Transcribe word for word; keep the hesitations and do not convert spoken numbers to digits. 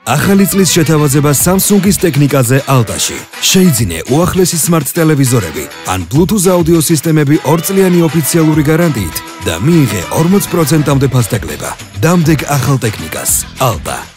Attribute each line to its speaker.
Speaker 1: ახალი წლის შეთავაზება Samsung-ის ტექნიკაზე Alta-ში. შეიძინე უახლესი smart ტელევიზორები ან Bluetooth აუდიო სისტემები ორწლიანი ოფიციალური გარანტიით და მიიღე ორმოც პროცენტამდე ფასდაკლება. დამდეგ ახალ ტექნიკას Alta.